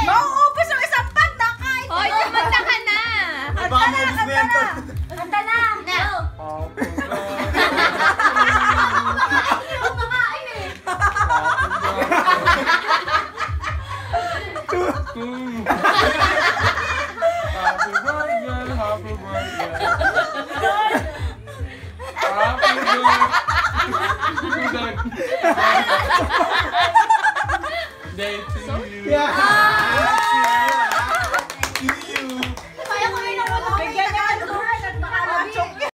Mauubos yung isang panta kahit. Hoy, kumanta ka na. Baka maubos na yan to. Kanta na. Yung makain eh. Happy birthday, happy birthday. Happy birthday to you. Yeah.